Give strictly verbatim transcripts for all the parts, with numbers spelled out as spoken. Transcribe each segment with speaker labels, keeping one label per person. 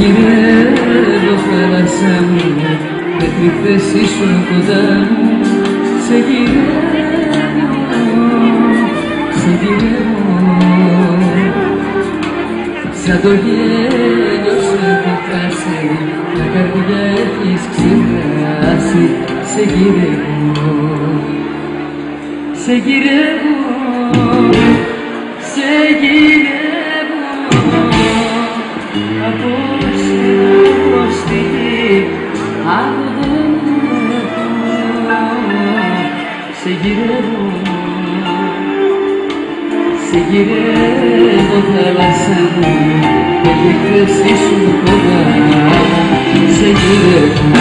Speaker 1: γυρεύω θάλασσά μου, με τη θέση σου κοντά μου. Σε γυρεύω, σε γυρεύω, σαν το γέλιο σου έχω χάσει, τα καρδιά έχεις ξεχάσει. Σε γυρεύω, σε γυρεύω, σε γυρεύω. Απόψε μπροστή, άλλο δεν έχω. Σε γυρεύω, σε γυρεύω θάλασσά μου, με τη θέση σου κοντά. Σε γυρεύω.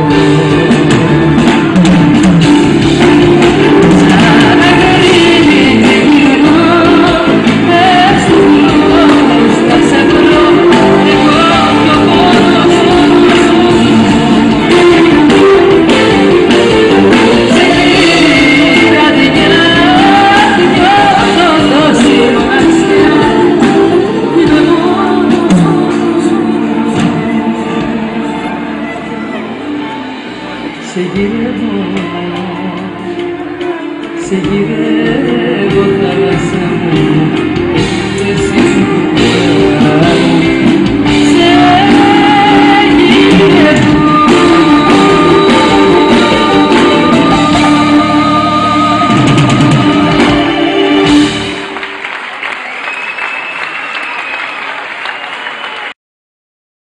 Speaker 1: Σε γυρεύω, σε γυρεύω θάλασσά μου.